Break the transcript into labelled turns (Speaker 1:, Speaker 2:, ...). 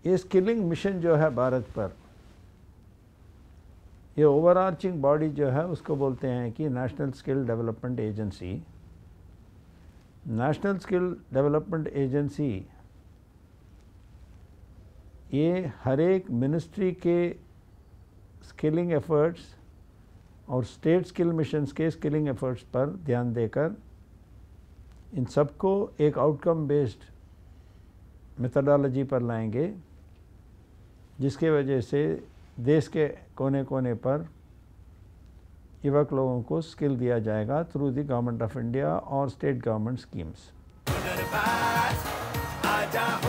Speaker 1: ये skilling mission जो है भारत पर, ये ओवरआर्चिंग बॉडी जो है उसको बोलते हैं कि national skill development agency. National skill development agency ये हर एक मिनिस्ट्री के स्किलिंग एफर्ट्स और स्टेट स्किल मिशंस के स्किलिंग एफर्ट्स पर ध्यान देकर इन सबको एक आउटकम बेस्ड मेथडोलॉजी पर लाएंगे, जिसके वजह से देश के कोने कोने पर युवक लोगों को स्किल दिया जाएगा through the government of India और स्टेट गवर्नमेंट स्कीम्स।